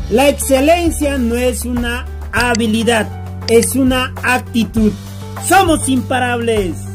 La excelencia no es una habilidad, es una actitud. ¡Somos imparables!